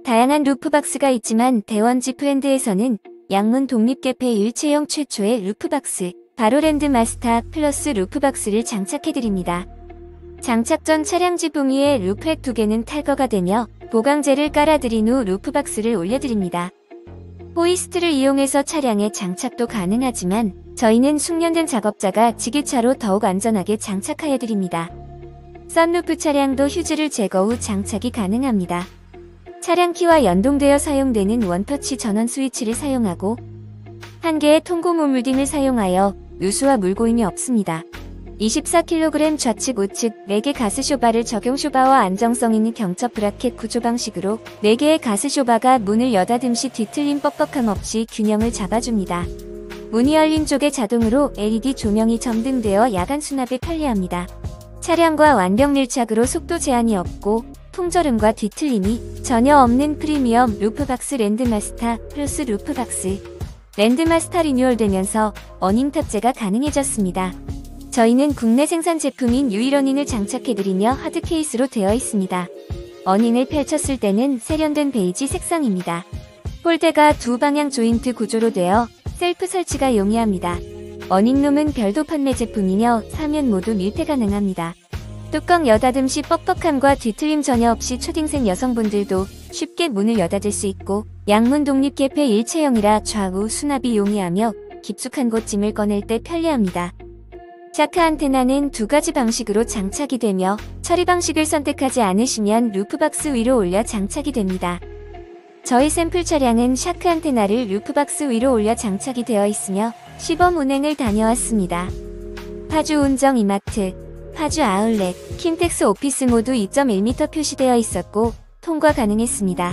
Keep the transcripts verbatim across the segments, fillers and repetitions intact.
다양한 루프박스가 있지만 대원지 브랜드에서는 양문 독립개폐 일체형 최초의 루프박스, 바로 랜드마스터 플러스 루프박스를 장착해드립니다. 장착 전 차량 지붕 위에 루프랙 두 개는 탈거가 되며 보강재를 깔아드린 후 루프박스를 올려드립니다. 호이스트를 이용해서 차량에 장착도 가능하지만 저희는 숙련된 작업자가 지게차로 더욱 안전하게 장착하여드립니다. 썬루프 차량도 휴즈를 제거 후 장착이 가능합니다. 차량 키와 연동되어 사용되는 원터치 전원 스위치를 사용하고 한 개의 통고 오물딩을 사용하여 누수와 물고임이 없습니다. 이십사 킬로그램 좌측 우측 네 개 가스쇼바를 적용 쇼바와 안정성 있는 경첩 브라켓 구조 방식으로 네 개의 가스쇼바가 문을 여닫음 시 뒤틀림 뻑뻑함 없이 균형을 잡아줍니다. 문이 열린 쪽에 자동으로 엘이디 조명이 점등되어 야간 수납에 편리합니다. 차량과 완벽 밀착으로 속도 제한이 없고 통절음과 뒤틀림이 전혀 없는 프리미엄 루프박스 랜드마스터 플러스 루프박스. 랜드마스터 리뉴얼되면서 어닝 탑재가 가능해졌습니다. 저희는 국내 생산 제품인 유일 어닝을 장착해드리며 하드 케이스로 되어 있습니다. 어닝을 펼쳤을 때는 세련된 베이지 색상입니다. 홀대가 두 방향 조인트 구조로 되어 셀프 설치가 용이합니다. 어닝룸은 별도 판매 제품이며 사면 모두 밀폐 가능합니다. 뚜껑 여닫음 시 뻑뻑함과 뒤틀림 전혀 없이 초딩생 여성분들도 쉽게 문을 여닫을 수 있고 양문 독립개폐 일체형이라 좌우 수납이 용이하며 깊숙한 곳 짐을 꺼낼 때 편리합니다. 샤크 안테나는 두 가지 방식으로 장착이 되며 처리 방식을 선택하지 않으시면 루프박스 위로 올려 장착이 됩니다. 저희 샘플 차량은 샤크 안테나를 루프박스 위로 올려 장착이 되어 있으며 시범 운행을 다녀왔습니다. 파주 운정 이마트, 파주 아울렛, 킨텍스 오피스 모두 이 점 일 미터 표시되어 있었고 통과 가능했습니다.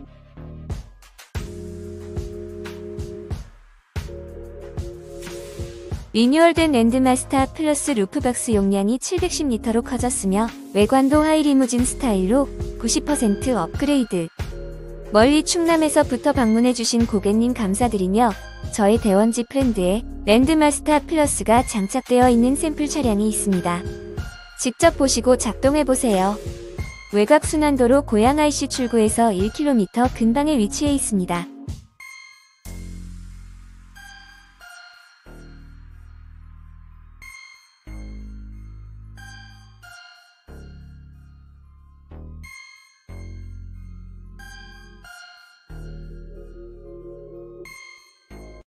리뉴얼된 랜드마스터 플러스 루프박스 용량이 칠백십 리터로 커졌으며 외관도 하이리무진 스타일로 구십 퍼센트 업그레이드. 멀리 충남에서부터 방문해주신 고객님 감사드리며 저의 대원지 브랜드에 랜드마스터 플러스가 장착되어 있는 샘플 차량이 있습니다. 직접 보시고 작동해보세요. 외곽순환도로 고양 아이씨 출구에서 일 킬로미터 근방에 위치해 있습니다.